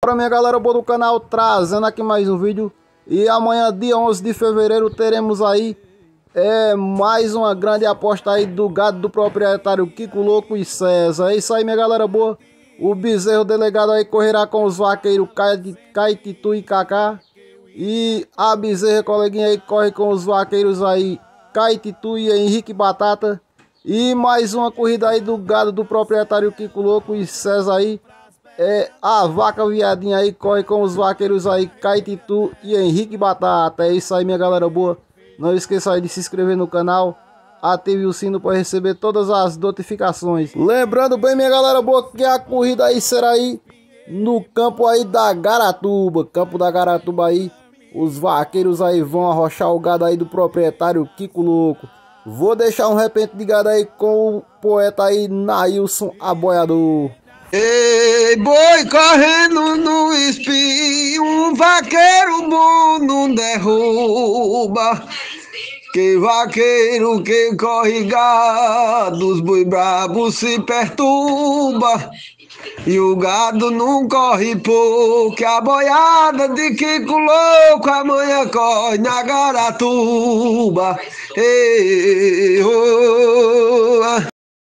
pra minha galera boa do canal, trazendo aqui mais um vídeo. E amanhã, dia 11 de fevereiro, teremos aí mais uma grande aposta aí do gado do proprietário Kiko Louco e César. É isso aí, minha galera boa. O bezerro delegado aí correrá com os vaqueiros Caititu e Cacá. E a bezerra coleguinha aí corre com os vaqueiros aí Caititu e Henrique Batata. E mais uma corrida aí do gado do proprietário Kiko Louco e César aí. A vaca viadinha aí corre com os vaqueiros aí Caititu e Henrique Batata. É isso aí, minha galera boa. Não esqueça aí de se inscrever no canal, ative o sino para receber todas as notificações. Lembrando bem, minha galera boa, que a corrida aí será aí no campo aí da Garatuba. Campo da Garatuba aí, os vaqueiros aí vão arrochar o gado aí do proprietário Kiko Louco. Vou deixar um repente de gado aí com o poeta aí Nailson Aboiador. Ei, boi correndo no espinho, um vaqueiro bom não derruba. Que vaqueiro que corre gado, os boi brabos se perturba. E o gado não corre pouco, a boiada de Kiko Louco amanhã corre na Garatuba. Ei, oh,